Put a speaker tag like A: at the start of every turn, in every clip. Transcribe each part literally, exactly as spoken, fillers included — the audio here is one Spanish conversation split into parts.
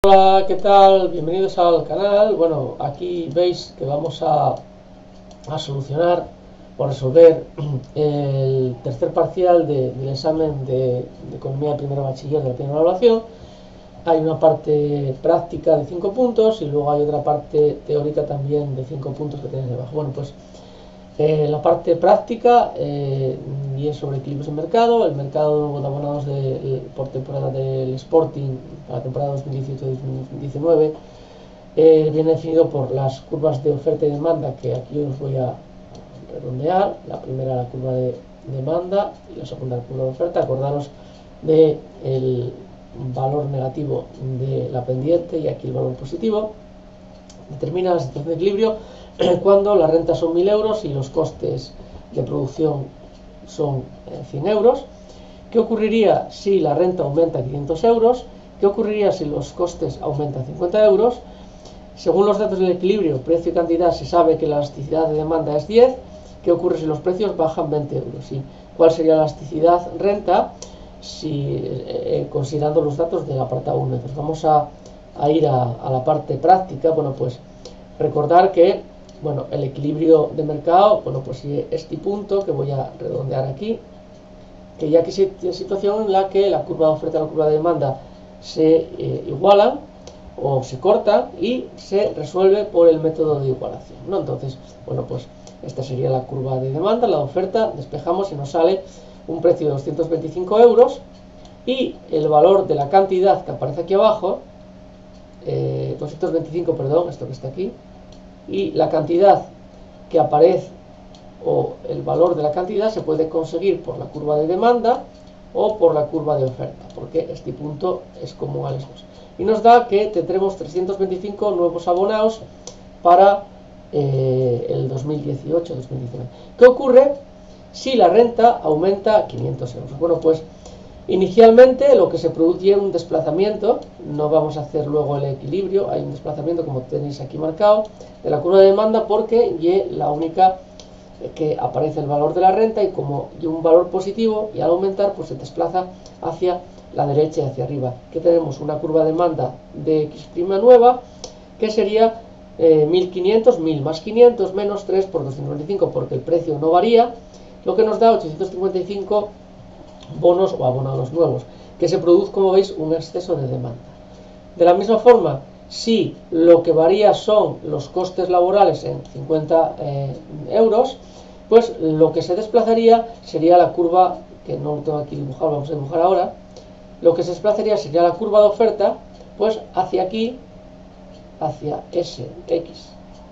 A: Hola, ¿qué tal? Bienvenidos al canal. Bueno, aquí veis que vamos a, a solucionar o resolver el tercer parcial de, del examen de, de Economía de Primero Bachiller de la primera evaluación. Hay una parte práctica de cinco puntos y luego hay otra parte teórica también de cinco puntos que tenéis debajo. Bueno, pues eh, la parte práctica eh, y es sobre equilibrios de mercado, el mercado de abonados de, por temporada del Sporting para la temporada dos mil dieciocho dos mil diecinueve eh, viene definido por las curvas de oferta y demanda, que aquí os voy a redondear. La primera, la curva de demanda, y la segunda, la curva de oferta. Acordaros del valor negativo de la pendiente y aquí el valor positivo. Determina la situación de equilibrio cuando las rentas son mil euros y los costes de producción son cien euros. ¿Qué ocurriría si la renta aumenta a quinientos euros? ¿Qué ocurriría si los costes aumentan a cincuenta euros? Según los datos del equilibrio precio y cantidad, se sabe que la elasticidad de demanda es diez. ¿Qué ocurre si los precios bajan veinte euros? ¿Y cuál sería la elasticidad renta si, eh, considerando los datos del apartado uno? Entonces vamos a, a ir a, a la parte práctica. Bueno, pues recordar que bueno, el equilibrio de mercado, bueno, pues este punto que voy a redondear aquí, que ya que existe situación en la que la curva de oferta y la curva de demanda se eh, igualan o se cortan y se resuelve por el método de igualación, ¿no? Entonces, bueno, pues esta sería la curva de demanda, la oferta, despejamos y nos sale un precio de doscientos veinticinco euros y el valor de la cantidad que aparece aquí abajo, eh, doscientos veinticinco, perdón, esto que está aquí, y la cantidad que aparece o el valor de la cantidad se puede conseguir por la curva de demanda o por la curva de oferta, porque este punto es común a los dos. Y nos da que tendremos trescientos veinticinco nuevos abonados para eh, el dos mil dieciocho dos mil diecinueve. ¿Qué ocurre si la renta aumenta a quinientos euros? Bueno, pues inicialmente lo que se produce es un desplazamiento, no vamos a hacer luego el equilibrio, hay un desplazamiento como tenéis aquí marcado de la curva de demanda porque y la única que aparece el valor de la renta y como y un valor positivo y al aumentar pues se desplaza hacia la derecha y hacia arriba, que tenemos una curva de demanda de X' nueva que sería eh, mil quinientos, mil más quinientos menos tres por doscientos veinticinco porque el precio no varía, lo que nos da ochocientos cincuenta y cinco bonos o abonados nuevos, que se produce, como veis, un exceso de demanda. De la misma forma, si lo que varía son los costes laborales en cincuenta eh, euros, pues lo que se desplazaría sería la curva, que no lo tengo aquí dibujado, vamos a dibujar ahora, lo que se desplazaría sería la curva de oferta, pues hacia aquí, hacia S, X.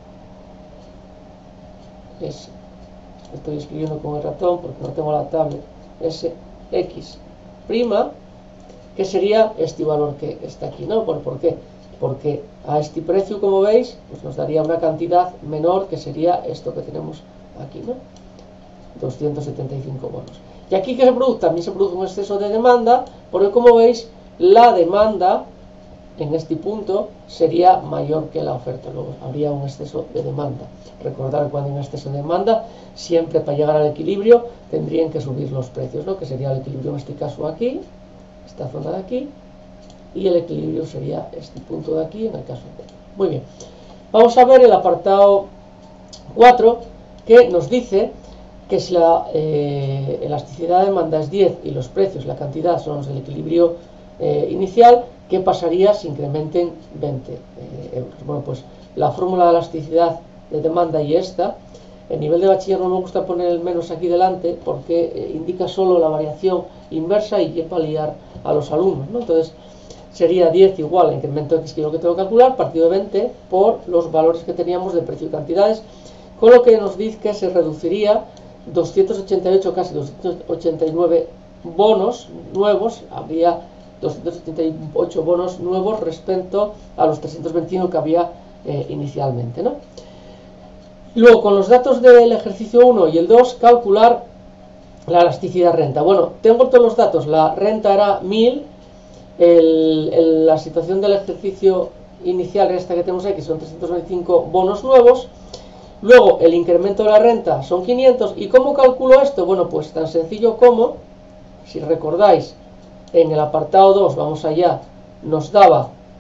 A: S. Estoy escribiendo con el ratón porque no tengo la tablet. S, X prima, que sería este valor que está aquí, ¿no? ¿Por, ¿por qué? Porque a este precio, como veis, pues nos daría una cantidad menor, que sería esto que tenemos aquí, ¿no? doscientos setenta y cinco bonos. Y aquí, ¿qué se produce? También se produce un exceso de demanda, porque como veis, la demanda en este punto sería mayor que la oferta, luego habría un exceso de demanda. Recordar que cuando hay un exceso de demanda, siempre para llegar al equilibrio tendrían que subir los precios, ¿no? Que sería el equilibrio en este caso aquí, esta zona de aquí, y el equilibrio sería este punto de aquí en el caso de... Muy bien, vamos a ver el apartado cuatro, que nos dice que si la eh, elasticidad de demanda es diez y los precios, la cantidad son los del equilibrio eh, inicial, ¿qué pasaría si incrementen veinte eh, euros? Bueno, pues la fórmula de elasticidad de demanda y esta, el nivel de bachiller no me gusta poner el menos aquí delante porque eh, indica solo la variación inversa y lleva a liar a los alumnos, ¿no? Entonces sería diez igual a incremento X, que es lo que tengo que calcular, partido de veinte por los valores que teníamos de precio y cantidades, con lo que nos dice que se reduciría doscientos ochenta y ocho, casi doscientos ochenta y nueve bonos nuevos, habría doscientos setenta y ocho bonos nuevos respecto a los trescientos veintiuno que había eh, inicialmente, ¿no? Luego, con los datos del ejercicio uno y el dos, calcular la elasticidad renta. Bueno, tengo todos los datos, la renta era mil, el, el, la situación del ejercicio inicial esta que tenemos aquí son trescientos veinticinco bonos nuevos, luego el incremento de la renta son quinientos, ¿y cómo calculo esto? Bueno, pues tan sencillo como, si recordáis, en el apartado dos, vamos allá, nos daba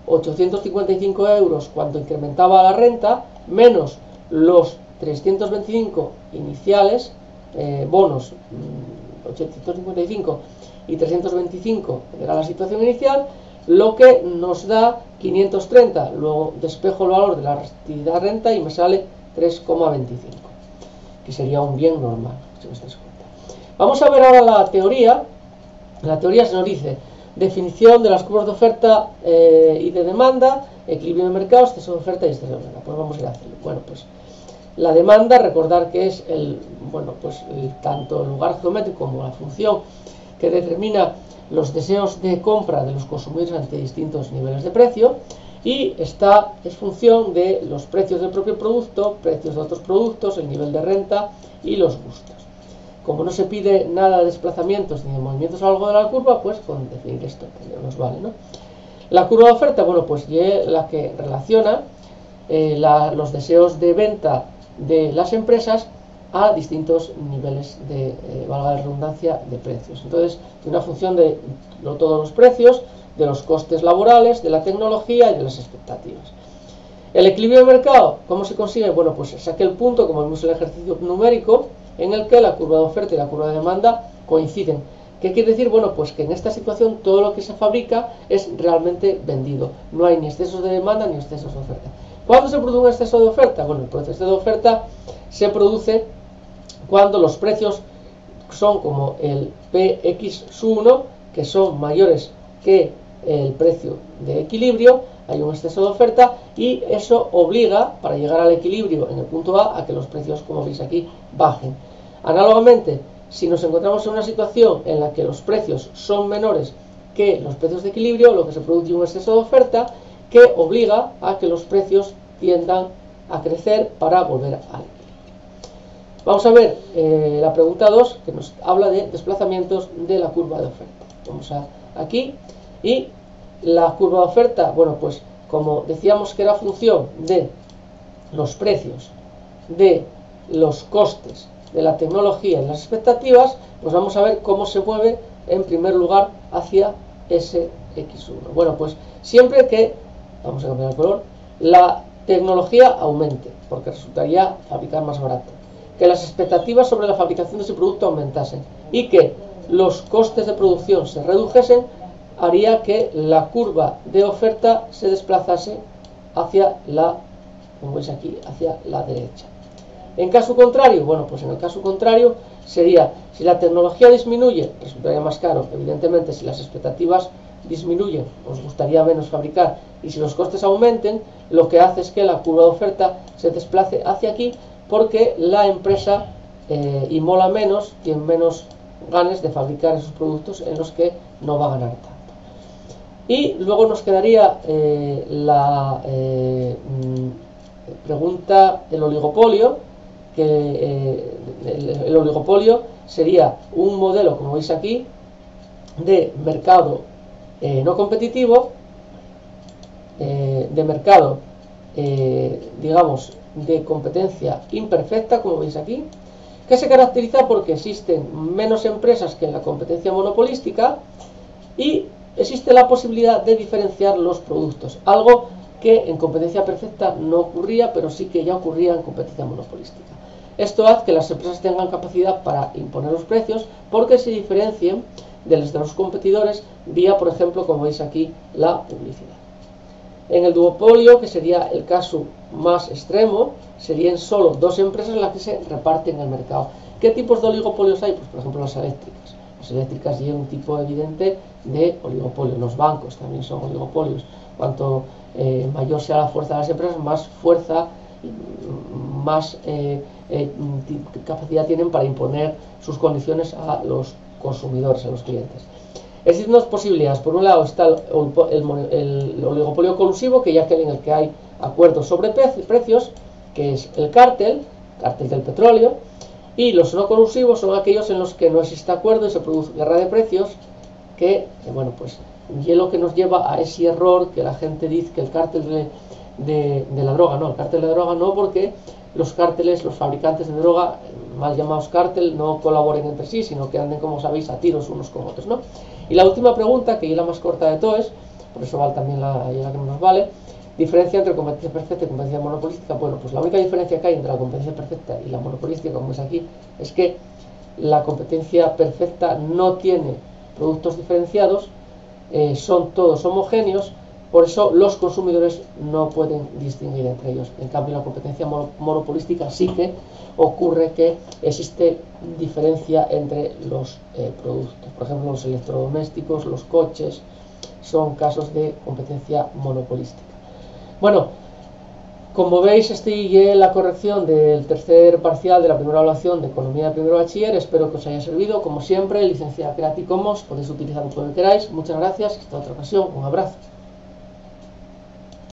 A: ochocientos cincuenta y cinco euros cuando incrementaba la renta, menos los trescientos veinticinco iniciales, eh, bonos, ochocientos cincuenta y cinco y trescientos veinticinco era la situación inicial, lo que nos da quinientos treinta. Luego despejo el valor de la actividad renta y me sale tres coma veinticinco, que sería un bien normal, si os dais cuenta. Vamos a ver ahora la teoría. En la teoría se nos dice definición de las curvas de oferta eh, y de demanda, equilibrio de mercado, exceso de oferta y exceso de demanda. Pues vamos a ir a hacerlo. Bueno, pues la demanda, recordar que es el, bueno, pues el, tanto el lugar geométrico como la función que determina los deseos de compra de los consumidores ante distintos niveles de precio, y esta es función de los precios del propio producto, precios de otros productos, el nivel de renta y los gustos. Como no se pide nada de desplazamientos ni de movimientos a lo largo de la curva, pues con definir esto que nos vale, ¿no? La curva de oferta, bueno, pues es la que relaciona eh, la, los deseos de venta de las empresas a distintos niveles de, eh, valga la redundancia, de precios. Entonces, tiene una función de no todos los precios, de los costes laborales, de la tecnología y de las expectativas. El equilibrio de mercado, ¿cómo se consigue? Bueno, pues es aquel punto, como vemos en el ejercicio numérico, en el que la curva de oferta y la curva de demanda coinciden. ¿Qué quiere decir? Bueno, pues que en esta situación todo lo que se fabrica es realmente vendido. No hay ni excesos de demanda ni excesos de oferta. ¿Cuándo se produce un exceso de oferta? Bueno, el proceso de oferta se produce cuando los precios son como el P X uno, que son mayores que el precio de equilibrio, hay un exceso de oferta y eso obliga, para llegar al equilibrio en el punto A, a que los precios, como veis aquí, bajen. Análogamente, si nos encontramos en una situación en la que los precios son menores que los precios de equilibrio, lo que se produce es un exceso de oferta que obliga a que los precios tiendan a crecer para volver al equilibrio. Vamos a ver eh, la pregunta dos, que nos habla de desplazamientos de la curva de oferta. Vamos a aquí, y la curva de oferta, bueno, pues como decíamos que era función de los precios, de los costes, de la tecnología y las expectativas, pues vamos a ver cómo se mueve en primer lugar hacia ese equis uno. Bueno, pues siempre que, vamos a cambiar el color, la tecnología aumente, porque resultaría fabricar más barato, que las expectativas sobre la fabricación de ese producto aumentasen y que los costes de producción se redujesen, haría que la curva de oferta se desplazase hacia la, como veis aquí, hacia la derecha. En caso contrario, bueno, pues en el caso contrario sería, si la tecnología disminuye, resultaría más caro, evidentemente. Si las expectativas disminuyen, os gustaría menos fabricar, y si los costes aumenten, lo que hace es que la curva de oferta se desplace hacia aquí, porque la empresa eh, inmola menos, tiene menos ganas de fabricar esos productos en los que no va a ganar tanto. Y luego nos quedaría eh, la eh, pregunta del oligopolio, que eh, el, el oligopolio sería un modelo, como veis aquí, de mercado eh, no competitivo, eh, de mercado, eh, digamos, de competencia imperfecta, como veis aquí, que se caracteriza porque existen menos empresas que en la competencia monopolística y existe la posibilidad de diferenciar los productos, algo que en competencia perfecta no ocurría, pero sí que ya ocurría en competencia monopolística. Esto hace que las empresas tengan capacidad para imponer los precios porque se diferencien de los de los competidores vía, por ejemplo, como veis aquí, la publicidad. En el duopolio, que sería el caso más extremo, serían solo dos empresas las que se reparten el mercado. ¿Qué tipos de oligopolios hay? Pues, por ejemplo, las eléctricas. Las eléctricas llevan un tipo evidente de oligopolio. Los bancos también son oligopolios. Cuanto eh, mayor sea la fuerza de las empresas, más fuerza, más eh, eh, capacidad tienen para imponer sus condiciones a los consumidores, a los clientes. Existen dos posibilidades. Por un lado está el, el, el oligopolio colusivo, que ya que en el que hay acuerdos sobre precios, que es el cártel, cártel del petróleo, y los no colusivos son aquellos en los que no existe acuerdo y se produce guerra de precios, que, eh, bueno, pues, y es lo que nos lleva a ese error que la gente dice que el cártel de, de, de la droga, no, el cártel de la droga no, porque los cárteles, los fabricantes de droga, mal llamados cártel, no colaboren entre sí, sino que anden, como sabéis, a tiros unos con otros, ¿no? Y la última pregunta, que es la más corta de todas, por eso vale también la, la que nos vale. Diferencia entre competencia perfecta y competencia monopolística. Bueno, pues la única diferencia que hay entre la competencia perfecta y la monopolística, como es aquí, es que la competencia perfecta no tiene productos diferenciados, eh, son todos homogéneos, por eso los consumidores no pueden distinguir entre ellos. En cambio, la competencia monopolística sí que ocurre que existe diferencia entre los eh, productos. Por ejemplo, los electrodomésticos, los coches, son casos de competencia monopolística. Bueno, como veis, estoy en la corrección del tercer parcial de la primera evaluación de Economía de Primero Bachiller. Espero que os haya servido. Como siempre, licenciada Creative Commons, podéis utilizarlo todo lo que queráis. Muchas gracias. Hasta otra ocasión. Un abrazo.